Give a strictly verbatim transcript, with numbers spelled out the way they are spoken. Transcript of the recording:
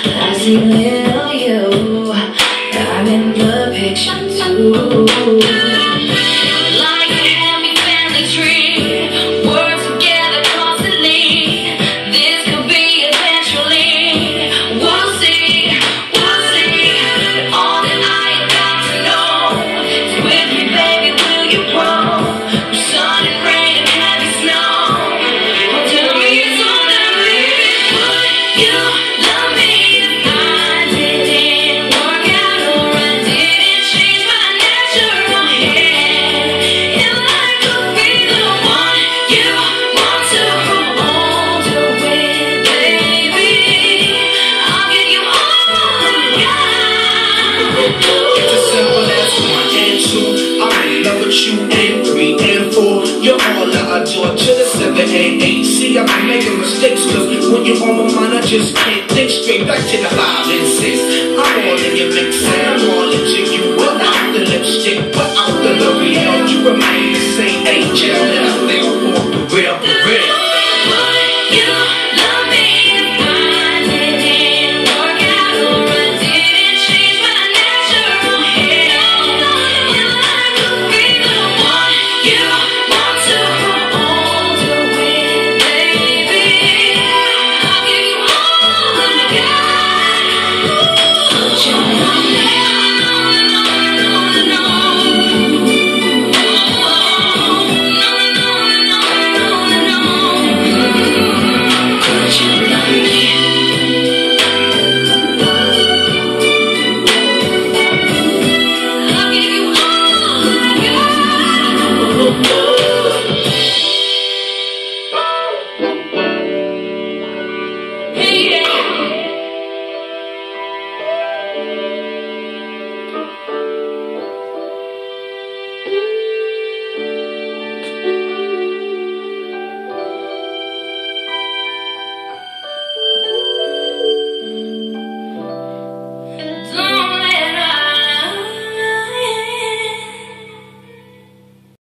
I see little you, I'm in the picture too. Like a happy family tree, work together constantly. This could be eventually. We'll see, we'll see. But all that I have got to know is with me, baby, will you grow? With sun and rain and heavy snow. Oh, tell me it's all that baby. Would you love me if I didn't work out or I didn't change my natural hair? If I could be the one you want to grow older with, baby, I'll give you all I got. It's as simple as one and two. I'm in love with you, and three and four. You're all I adore to the seven and eight. See, I've been making mistakes, cause when you're on my mind, I just can't think straight. Back to the five and six. I'm all in your mix, and I'm all into you. Without the lipstick, without the L'Oreal, you remain the same age.